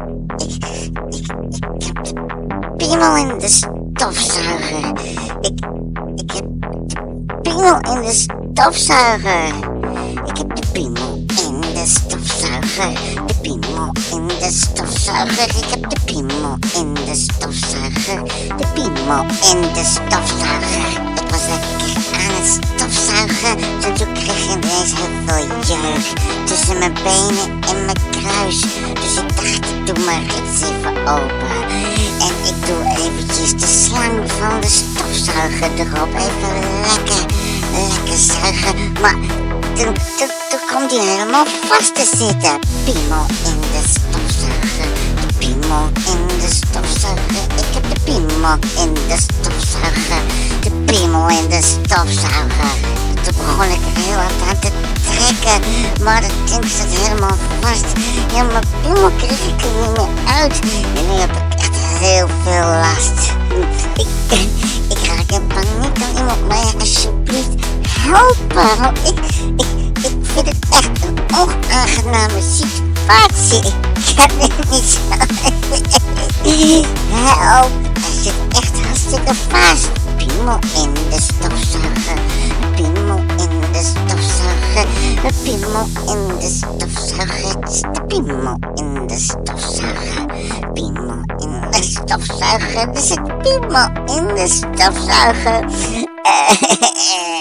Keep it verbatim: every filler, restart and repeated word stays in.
Ik, ik, ik heb de piemel in de stofzuiger. Ik, ik heb de piemel in de stofzuiger. Ik heb de piemel in de stofzuiger. De piemel in de stofzuiger. Ik heb de piemel in de stofzuiger. De piemel in de stofzuiger. Ik was lekker aan het stofzuigen. En toen kreeg ik ineens heel veel jeuk tussen mijn benen en mijn kruis. Dus ik dacht, ik doe mijn rits even open. En ik doe eventjes de slang van de stofzuiger erop. Even lekker, lekker zuigen. Maar toen, toen, toen komt hij helemaal vast te zitten. Piemel in de stofzuiger. De piemel in de stofzuiger. Ik heb de piemel in de stofzuiger. De piemel in de stofzuiger. Toen begon ik er heel hard aan te trekken. Maar dat ding zat helemaal vast. Ja, mijn piemel kreeg ik er niet meer uit. En nu heb ik echt heel veel last. Ik, ik raak in paniek. Kan iemand mij alsjeblieft helpen? Want ik, ik, ik vind het echt een onaangename situatie. Ik heb het niet zo. Help, hij zit echt hartstikke vast. Piemel in de stofzuiger. Piemel in de stofzuiger. Piemel in de stofzuiger. Het is de piemel in de stofzuiger. Piemel in de stofzuiger. Er zit piemel in de stofzuiger.